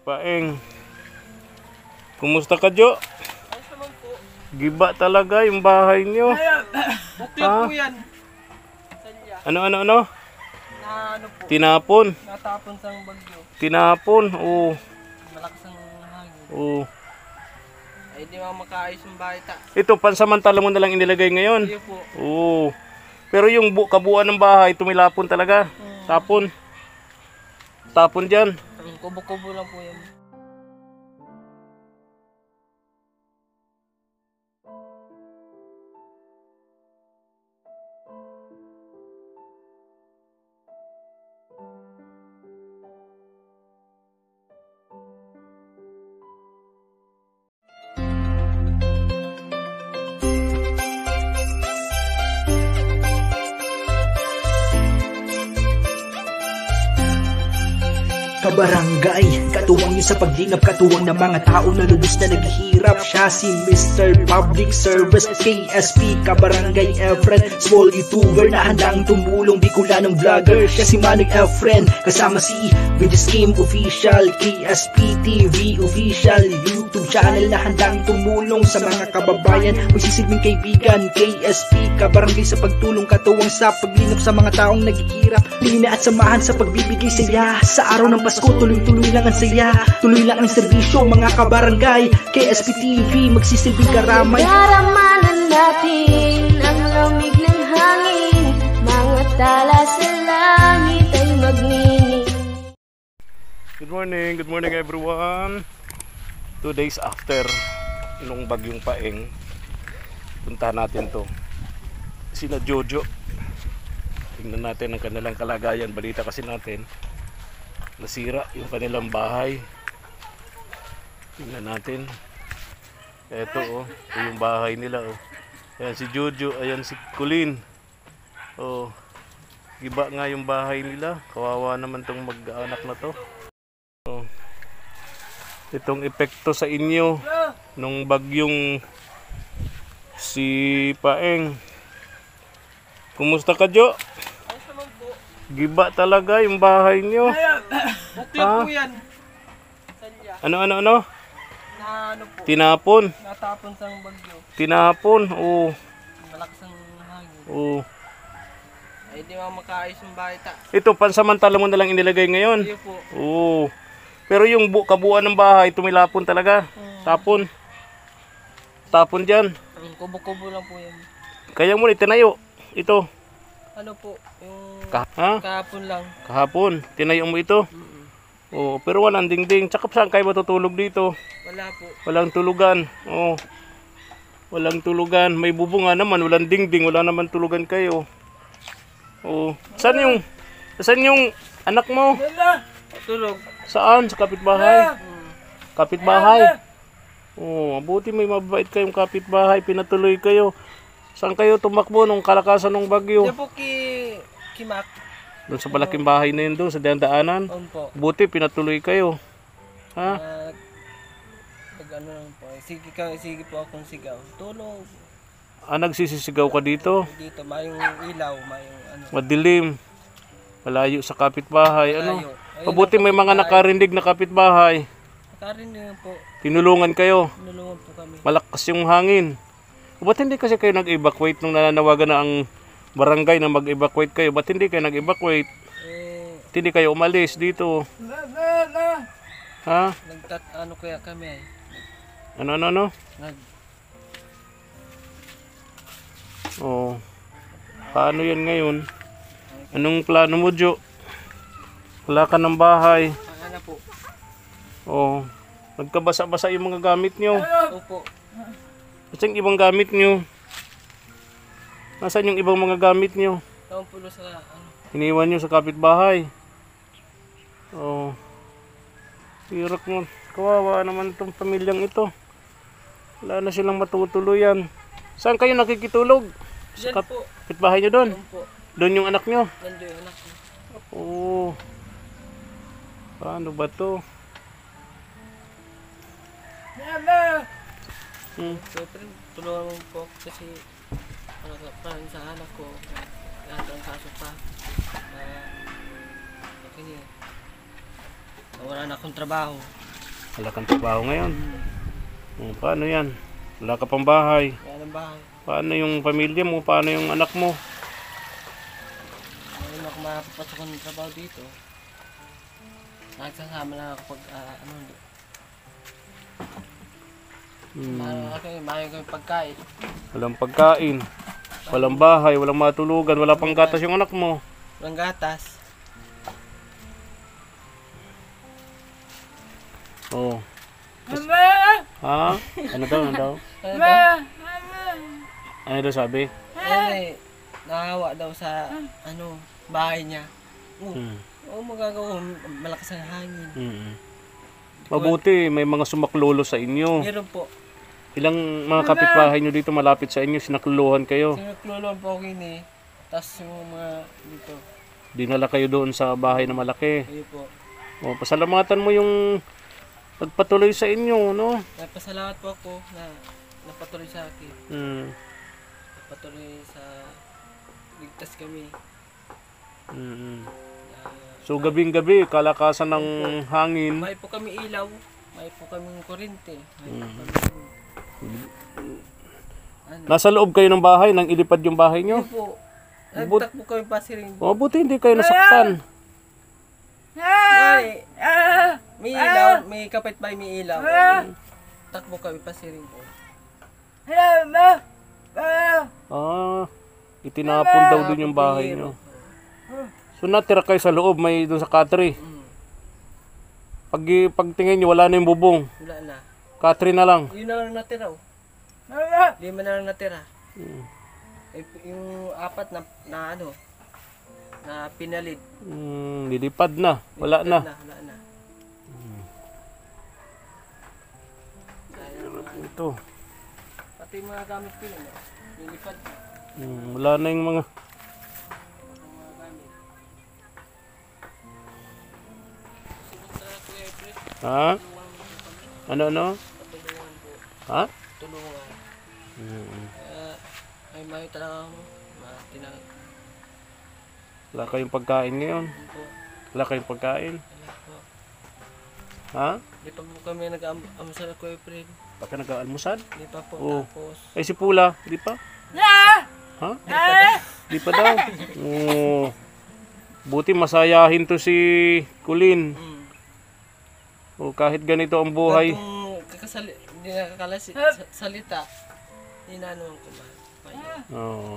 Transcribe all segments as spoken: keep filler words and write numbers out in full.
Paeng. Kumusta ka, Jo? Ayos naman po. Giba talaga yung bahay nyo. Bukla po yan. Sanya. Ano, ano, ano? Na ano po. Tinapon. Natapon sa bagyo. Tinapon, oo. Malakas ang hangin. Oo. Ay di mga makaayos yung bahay ta. Ito, pansamantala mo na lang inilagay ngayon. Iyo po. Oo. Pero yung bu kabuuan ng bahay, tumilapon talaga. Hmm. Tapon. Tapon dyan. Kubo-kubo lang po yan. Kabarangay, katuwang niyo sa paglingap, katuwang ng mga tao na lubos na naghihirap. Siya si Mister Public Service, K S P, Kabarangay Efren, small YouTuber na handang tumulong, Bicolanong vlogger. Siya si Manong Efren, kasama si Video Scheme Official, K S P T V Official, YouTube channel na handang tumulong sa mga kababayan, magsisilbing kaibigan. K S P, Kabarangay sa pagtulong, katuwang sa paglingap sa mga taong naghihirap. Lina at samahan sa pagbibigay saya sa araw ng Pasko, tuloy-tuloy lang ang saya, tuloy lang ang serbisyo, mga kabarangay. K S P T V, magsisilbing karamay. Daramanan natin ang lamig ng hangin, mga tala sa langit ay magnining. Good morning, good morning everyone. Two days after nung bagyong Paeng, punta natin to. Sina Jojo. Tingnan natin ang kanilang kalagayan. Balita kasi natin nasira yung kanilang bahay. Tingnan natin. Eto oh, ito yung bahay nila oh. Ayan si Jojo, ayan si Colleen. Oh, giba nga yung bahay nila. Kawawa naman tong mag-anak na to. Oh, itong epekto sa inyo nung bagyong si Paeng. Kumusta ka, Jo? Ayos naman po. Giba talaga yung bahay nyo. Bukla po yan. Sanya. Ano, ano, ano? Na ano po. Tinapon. Natapon sa bagyo. Tinapon, oo. Malakas ang hangin. Oo. Ay di mga makaayos yung bahay ta. Ito, pansamantala mo na lang inilagay ngayon. Iyo po. Oo. Pero yung bu kabuuan ng bahay, tumilapon talaga. Hmm. Tapon. Tapon dyan. Kubo-kubo lang po yan. Kaya mo itinayo. Ito. Ano po, yung Ka ha? kahapon lang. Kahapon. Tinayo mo ito. Mm-mm. Oo. Pero walang dingding. Tsaka saan kayo matutulog dito? Wala po. Walang tulugan. Oo. Walang tulugan. May bubunga naman. Walang dingding. Wala naman tulugan kayo. Oo. Saan yung, saan yung anak mo? Tulog. Saan? Sa kapitbahay? Hmm. Kapitbahay? Oo. Mabuti may mabait kayong kapitbahay. Pinatuloy kayo. Saan kayo tumakbo nung kalakasan ng bagyo? Diyan po ki Kimak. Doon sa malaking bahay na yun doon, sa daan-daanan. On po. Buti, pinatuloy kayo. Ha? Uh, pag ano lang po. Sige, ka, sige po akong sigaw. Tulog. Ah, nagsisisigaw ka dito? Dito, mayong ilaw, mayong ano. Madilim. Malayo sa kapitbahay. Ano? Malayo. Ayun Mabuti lang po, may mga bahay. nakarindig na kapitbahay. Nakarin din po. Tinulungan kayo. Nulungan po kami. Malakas yung hangin. Ba't hindi kasi kayo nag-evacuate nung nananawagan na ang barangay na mag-evacuate kayo? Ba't hindi kayo nag-evacuate? Eh, Ba't hindi kayo umalis dito? Ha? nagtat ano kaya kami ay. Ano, ano, ano? Nag Oo. Paano yan ngayon? Anong plano mo, Jo? Wala ka ng bahay. ano po. Oo. Nagkabasa-basa yung mga gamit nyo. Opo. Nasaan yung ibang gamit nyo? Nasaan yung ibang mga gamit nyo? Taon pulo sa ano. Iniwan nyo sa kapitbahay. Oo. Hirap mo. Kawawa naman itong pamilyang ito. Wala na silang matutuluyan. Saan kayo nakikitulog? Sa Diyan po. kapitbahay nyo doon? Doon po. Doon yung anak nyo? Nandun yung anak ko. Oo. Paano ba to? Hmm. Siyempre, tulungan mo po ako kasi ano ka parang sa anak ko. Lahat ang kaso pa. Na, okay niya. Wala na akong trabaho. Wala kang trabaho ngayon. O, paano yan? Wala ka pang bahay. Kaya ng bahay. Paano yung pamilya mo? Paano yung anak mo? Ngayon ako makapapasok ng trabaho dito. Nagsasama lang ako pag ah, ano. Hmm. Ano ako yun, maayos kami pagkain. Walang pagkain. Walang bahay. Walang matulugan. Wala pang gatas yung anak mo. Walang gatas. Oh. Ha? Ano daw? Ano daw? Ano daw? Ano daw sabi? Ano eh, nakahawa daw sa ano, bahay niya. Oh, Hmm. oh magagawa, malakas ang hangin. Mm. Mabuti, may mga sumaklolo sa inyo. Meron po. Ilang mga kapitbahay nyo dito malapit sa inyo, sinakluluhan kayo. Sinuklulong po ako yun eh. Tapos yung mga dito. Dinala kayo doon sa bahay na malaki. Ayun po. O, pasalamatan mo yung pagpatuloy sa inyo, no? Nagpasalamat po ako na napatuloy sa akin. Mm. Napatuloy sa ligtas kami. Mm. Na, So, gabing-gabi, kalakasan ng hangin. may po kami ilaw. May po kami kuryente. May po kami ano. Nasa loob kayo ng bahay, nang ilipad yung bahay nyo. Ayun po. Nagtakbo kami pasiring. O, buti hindi kayo nasaktan. May, may ilaw, may kapitbahay, may ilaw. Takbo kami pasiring po. Ah, itinapon daw dun yung bahay nyo. So, natira kayo sa loob, may doon sa katri. Mm, Pag, pagtingin nyo, wala na yung bubong. wala na. Katri na lang. Yun na lang natira. Oh. Lima na lang natira. Mm. Eh, yung apat na, na ano, na pinalid. Mm, lilipad na. Wala na. Wala, wala na. Dahil, Ito. pati yung mga gamit ko yun, oh. Nilipad na. Mm, wala na yung mga... Ang mga gamit. Sumunod na Kuya Efren, Ha? tulungan mo kami. Ano, ano? Patulungan po. Ha? Tulungan. Mm. Kaya, ay mayo talaga mo. Matinang Wala kayong pagkain ngayon. po. Wala kayong pagkain. Wala po. Ha? Di pa po kami nag-amusal Kuya Efren. Baka nag-aalmusal? Di pa po. Oo. Tapos, Eh, si Pula, di pa? Ha? di pa daw. Di pa daw. Oo. Buti masayahin to si Kulin. Mm. O kahit ganito ang buhay. Kung kakasali, hindi nakakalasi, sa- salita, inanuhan ko ba? Payo. Oo.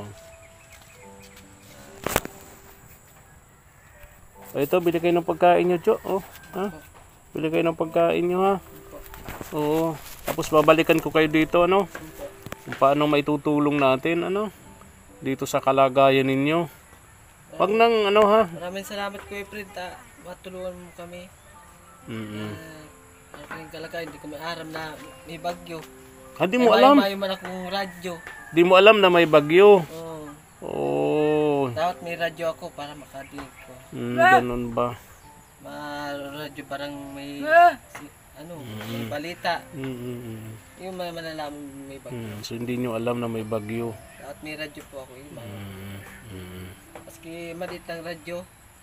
O, ito, bili kayo ng pagkain nyo, Jo. Oh, ha? Bili kayo ng pagkain nyo, ha? Oo. Tapos babalikan ko kayo dito, ano? Kung paano maitutulong natin, ano? Dito sa kalagayan ninyo. Wag nang, ano, ha? Maraming salamat Kuya Efren, ta matulungan mo kami. Mm-mm. Uh, ang aking kalagayan, hindi ko may aram na may bagyo. Ah, di mo alam. May man akong radyo. Di mo alam na may bagyo. Oo. Oh. Dapat may radyo ako para makadinig ko. Mm, ganun ba? Ma-radyo parang may, si, ano, may balita. Mm-mm. Yung may malalaman may bagyo. Mm, so hindi nyo alam na may bagyo. Dapat may radyo po ako. Yung mga, Mm, mm, maski maliit ang radyo.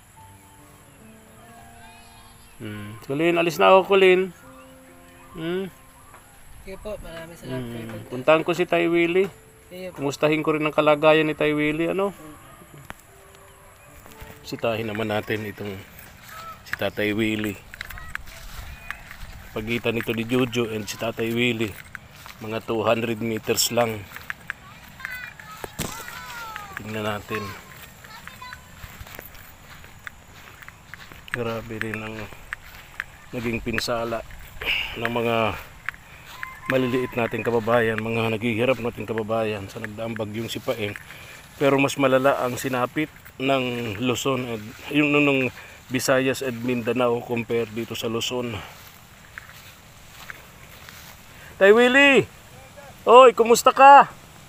mm. Kulin, alis na ako, Kulin. Mm, Kaya po, maraming salamat Kuya mm. Efren. Puntahan ko si Tay Willie. Kaya po. Kumustahin ko rin ang kalagayan ni Tay Willie, ano? Sitahin naman natin itong si Tatay Willie. Pagitan nito ni Jojo and si Tatay Willie, mga two hundred meters lang. Tingnan natin. Grabe rin ang naging pinsala ng mga maliliit nating kababayan, mga naghihirap nating kababayan sa nagdaang bagyong Sipaeng. Pero mas malala ang sinapit ng Luzon at yung nung Visayas at Mindanao compare dito sa Luzon. Tay Willie! Oy, kumusta ka?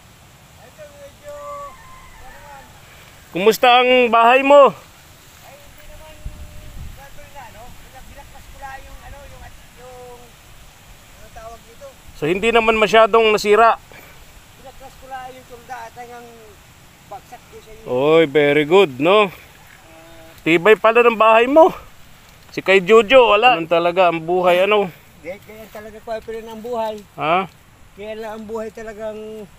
Kumusta ang bahay mo? So hindi naman masyadong nasira. Pinaklas ko lang yung tulda at ang bagsak ko sa iyo. Oy, very good, no? Tibay pala ng bahay mo. Si kay Jojo, wala. Ganun talaga ang buhay, ano? Gaya, gaya talaga ko ay ang buhay. Ha? Kaya lang ang buhay talagang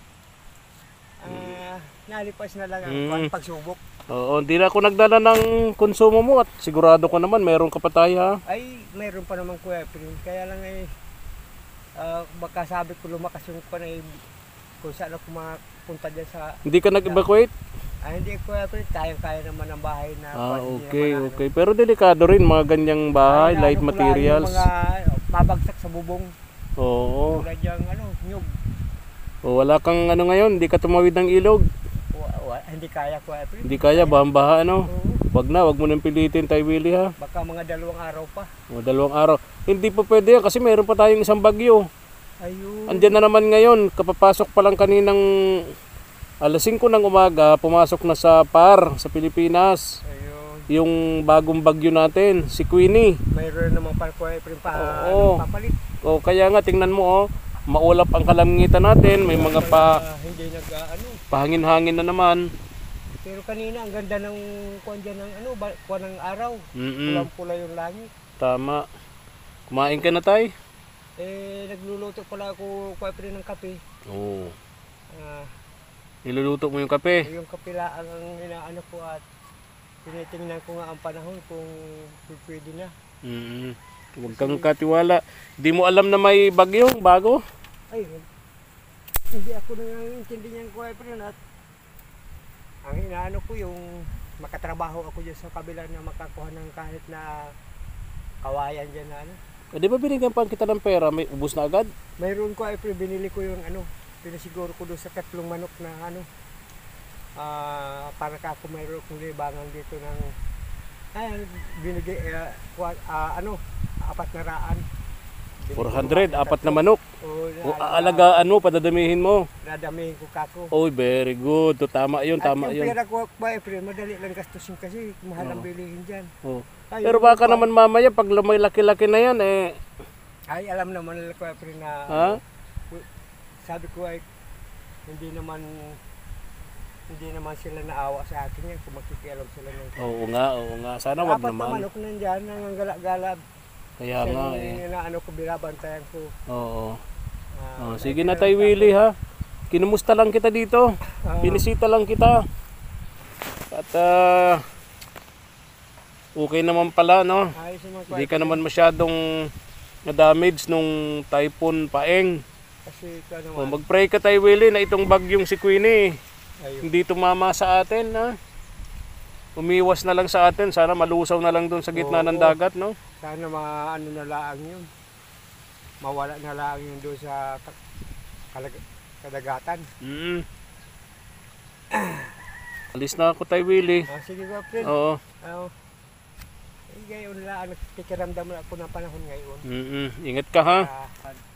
ah, nalipas na lang ang Mm. kuwan, pagsubok. Oo, hindi na ako nagdala ng konsumo mo at sigurado ko naman meron ka pa tayo ha. Ay, mayroon pa naman kuya pero kaya lang ay ah, baka sabi ko lumakas yung kuwan ay kung saan ako mapunta dyan sa Hindi ka nag-evacuate? ay hindi kuya pero kaya-kaya naman ang bahay na Ah, kuwan, hindi okay, naman, okay. Pero delikado rin mga ganyang bahay, Ay, light ano ko lang, materials. Yung mga mabagsak sa bubong. Oo. Tulad yung ano, nyug. O, wala kang ano ngayon, hindi ka tumawid ng ilog. Wa- wa- hindi kaya ko. eh, Hindi kaya, bahan-baha ano. Oo. Wag na, wag mo nang pilitin tayo Willie ha. Baka mga dalawang araw pa. O, dalawang araw. Hindi pa pwede yan kasi meron pa tayong isang bagyo. Ayun. Andiyan na naman ngayon, kapapasok pa lang kaninang alas singko ng umaga, pumasok na sa P A R, sa Pilipinas. Ayun. Yung bagong bagyo natin, si Queenie. Mayroon naman pa ko eh, pa, Oo. papalit. O kaya nga, tingnan mo oh, maulap ang kalangitan natin, may mga pa, Ah, hindi nag ah, ano. pahangin-hangin na naman. Pero kanina ang ganda ng kuwan dyan ng ano, ba- kuwan ng araw. Mm Pulang-pula yung langit. Tama. Kumain ka na tay? Eh, nagluluto pala ako kuwan pa rin ng kape. Oo. Ah, Niluluto mo yung kape. yung kape lang ang inaano ko at tinitingnan ko nga ang panahon kung pwede na. Mm Huwag kang katiwala. Di mo alam na may bagyo, bago? Ay, hindi ako nangintindi niyan ko ay pero at ang inaano ko yung makatrabaho ako dyan sa kabila na makakuha ng kahit na kawayan dyan na ano. Eh, di ba binigyan pa kita ng pera, may ubos na agad? Mayroon ko ay pero binili ko yung ano, pinasiguro ko doon sa tatlong manok na ano. Ah, para ka ako mayroon kong libangan dito ng ay binigay uh, uh, ano, apat na raan. Binigay four ko hundred, apat apat na tatlo. manok. Oo, O na- aalagaan mo, padadamihin mo. Nadamihin ko kako. Oh, very good. To, tama yun, tama At yung yun. pera ko ba, April, madali lang gastusin kasi mahal ang Oo. bilihin dyan. Oh. Ay, Pero yung baka pa- naman mamaya, pag lumay laki-laki na yan, eh, Ay, alam naman nila ko, April, na Ha? sabi ko ay hindi naman hindi naman sila naawa sa akin yan kung makikialam sila ng oo nga, oo nga. Sana wag apat na naman. manok nandyan, nangangalak-galab. Kaya nga eh. na ano ko, binabantayan ko. Oo. Ah, Oh, sige na tayo, Willie ha. Kinumusta lang kita dito. ah, Pinisita lang kita. At ah, okay naman pala, no? ayos naman ko, Hindi ka April, naman masyadong na-damage nung typhoon Paeng. kasi ito O, naman. mag-pray ka tayo, Willie, na itong bagyong si Queenie Ayun. hindi tumama sa atin, ha? Umiwas na lang sa atin. Sana malusaw na lang doon sa gitna ng Oo. dagat, no? Sana maano na lang yun. Mawala na lang yun doon sa ka- kalag- kadagatan. Mm. Alis na ako tayo, Willie. Ah, sige ko, April. Oo. Oo. Eh, ngayon lang, nagkikiramdam na ako ng panahon ngayon. Mm-mm. Ingat ka, ha? Ah,